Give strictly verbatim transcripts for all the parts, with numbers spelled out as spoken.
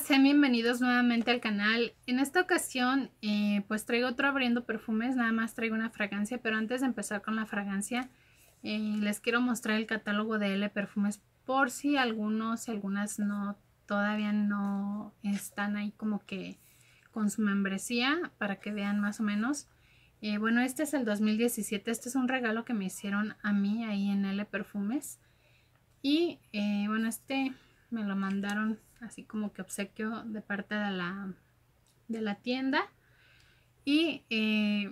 Sean bienvenidos nuevamente al canal. En esta ocasión eh, pues traigo otro abriendo perfumes, nada más traigo una fragancia, pero antes de empezar con la fragancia eh, les quiero mostrar el catálogo de L Perfumes por si algunos y algunas no todavía no están ahí como que con su membresía, para que vean más o menos. Eh, bueno, este es el dos mil diecisiete, este es un regalo que me hicieron a mí ahí en L Perfumes y eh, bueno, este me lo mandaron así como que obsequio de parte de la, de la tienda. Y eh,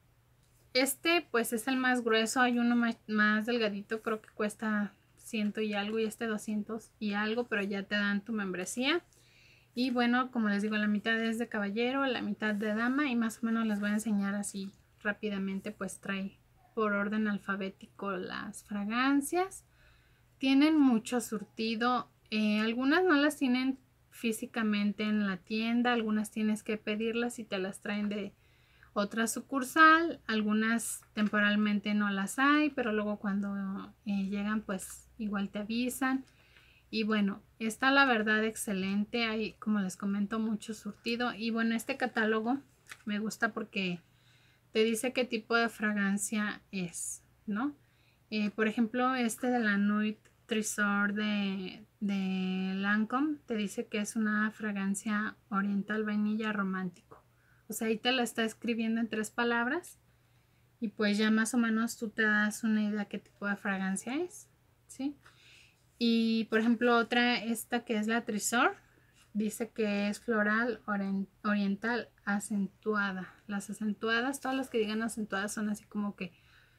este pues es el más grueso, hay uno más, más delgadito, creo que cuesta ciento y algo, y este doscientos y algo, pero ya te dan tu membresía. Y bueno, como les digo, la mitad es de caballero, la mitad de dama, y más o menos les voy a enseñar así rápidamente. Pues trae por orden alfabético las fragancias, tienen mucho surtido. Eh, algunas no las tienen físicamente en la tienda, algunas tienes que pedirlas y te las traen de otra sucursal, algunas temporalmente no las hay, pero luego cuando eh, llegan pues igual te avisan. Y bueno, está la verdad excelente, hay, como les comento, mucho surtido. Y bueno, este catálogo me gusta porque te dice qué tipo de fragancia es, ¿no? Eh, por ejemplo, este de la Nuit Tresor de, de Lancôme te dice que es una fragancia oriental vainilla romántico. O sea, ahí te la está escribiendo en tres palabras y pues ya más o menos tú te das una idea qué tipo de fragancia es, ¿sí? Y por ejemplo, otra, esta que es la Tresor, dice que es floral oriental acentuada. Las acentuadas, todas las que digan acentuadas son así como que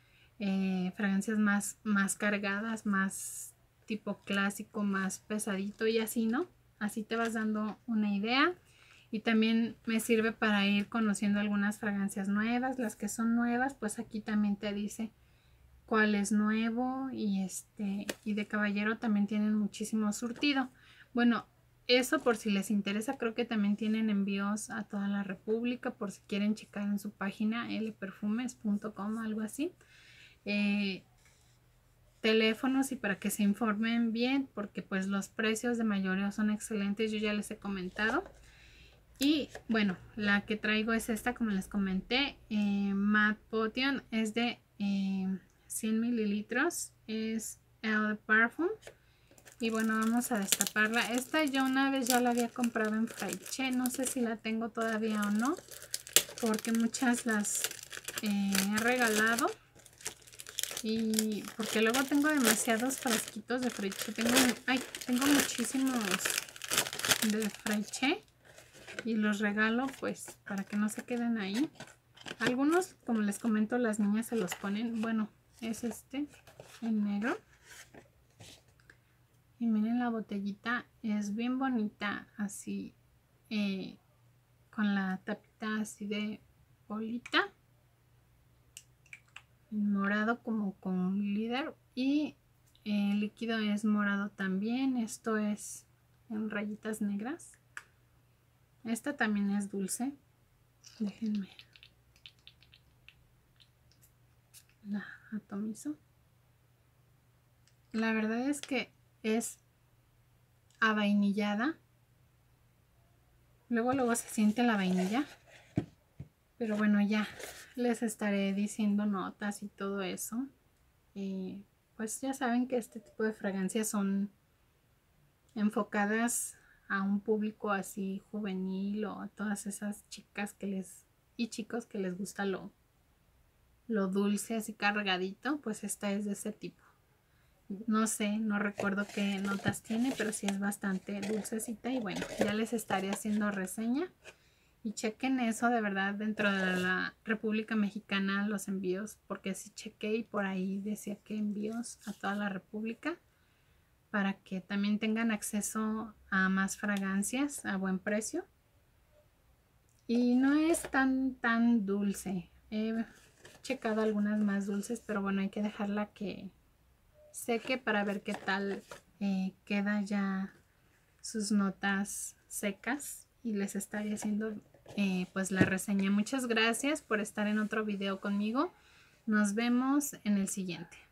eh, fragancias más, más cargadas, más tipo clásico, más pesadito y así, ¿no? Así te vas dando una idea. Y también me sirve para ir conociendo algunas fragancias nuevas. Las que son nuevas, pues aquí también te dice cuál es nuevo. Y este y de caballero también tienen muchísimo surtido. Bueno, eso por si les interesa. Creo que también tienen envíos a toda la república, por si quieren checar en su página l perfumes punto com, algo así. Eh, teléfonos y para que se informen bien, porque pues los precios de mayoreo son excelentes, yo ya les he comentado. Y bueno, la que traigo es esta, como les comenté, eh, Matte Potion, es de eh, cien mililitros, es el Parfum. Y bueno, vamos a destaparla. Esta yo una vez ya la había comprado en Fraiche, no sé si la tengo todavía o no, porque muchas las eh, he regalado. Y porque luego tengo demasiados frasquitos de Fraiche. Tengo, ay, tengo muchísimos de Fraiche y los regalo pues para que no se queden ahí. Algunos, como les comento, las niñas se los ponen. Bueno, es este en negro. Y miren, la botellita es bien bonita, así eh, con la tapita así de bolita, morado como con glitter, y el líquido es morado también. Esto es en rayitas negras. Esta también es dulce. Déjenme la atomizo. La verdad es que es avainillada. Luego luego se siente la vainilla. Pero bueno, ya les estaré diciendo notas y todo eso. Y pues ya saben que este tipo de fragancias son enfocadas a un público así juvenil, o a todas esas chicas que les y chicos que les gusta lo, lo dulce, así cargadito. Pues esta es de ese tipo. No sé, no recuerdo qué notas tiene, pero sí es bastante dulcecita. Y bueno, ya les estaré haciendo reseña. Y chequen eso, de verdad, dentro de la República Mexicana los envíos, porque sí chequé y por ahí decía que envíos a toda la República, para que también tengan acceso a más fragancias a buen precio. Y no es tan tan dulce. He checado algunas más dulces, pero bueno, hay que dejarla que seque para ver qué tal eh, queda ya sus notas secas, y les estaré haciendo eh, pues la reseña. Muchas gracias por estar en otro video conmigo. Nos vemos en el siguiente.